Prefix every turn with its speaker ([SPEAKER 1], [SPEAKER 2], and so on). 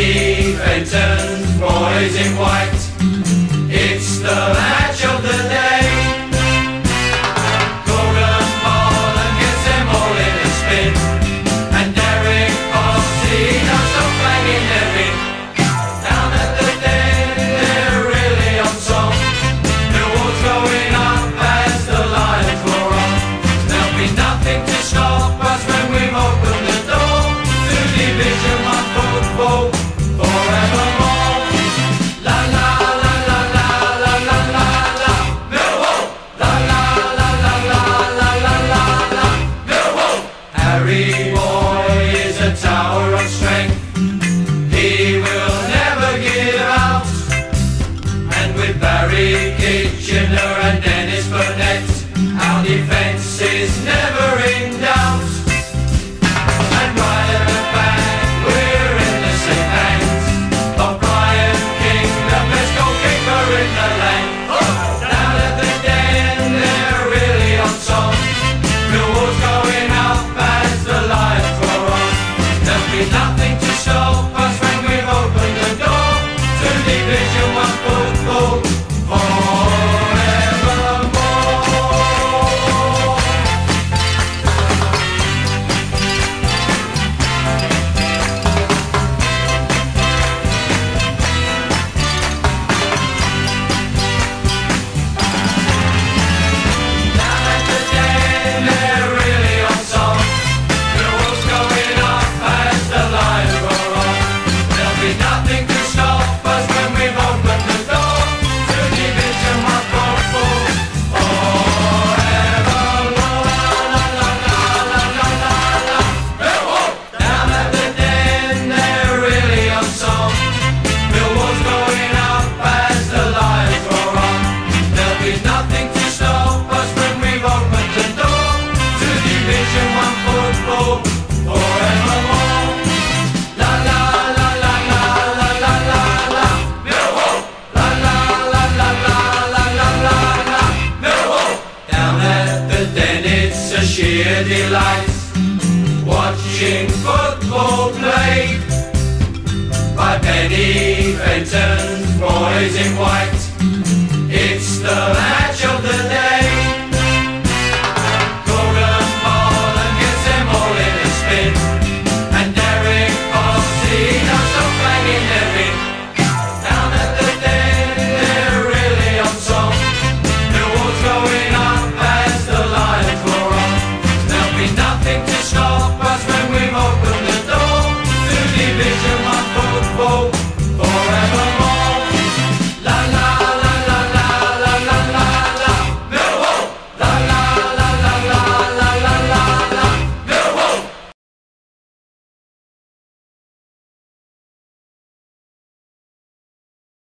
[SPEAKER 1] Benny Fenton's boys in white. It's the match of the day. Gordon Boland gets them all in a spin, and Derek Fossey don't stop banging their in. Down at the Den, they're really on song. Millwall's going up as the Lions roar on. There'll be nothing to stop us when we've opened the door to Division 1 football forevermore. La la la la la la la la la Millwall. La la la la la la la la la Millwall. Harry Boy is a tower of strength. He will never give out. And with Barry Kitchener and Dennis Burnett, our defence is never in doubt. And Ryan and Bang, we're in the same hands of Brian King, the best goalkeeper in the land. Down at the Den, they're really on song. Millwall's going up as the Lions roar on. There'll be nothing to stop us when we've opened the door to Division 1 football forevermore. Down at the Den, they're really on song. Millwall's going up as the Lions roar on. There'll be nothing to stop us when we've opened the door to Division 1 football forevermore. La la la la la la la Millwall. Down at the Den, they're really on song. Millwall's going up as the Lions roar on. There'll be nothing to stop us when we've opened the door to Division 1 football forevermore. La la la la la la la la la Millwall. La la la la la la la la la Millwall. Down at the Den, it's a sheer delight watching football played by Benny Fenton's boys in white. It's the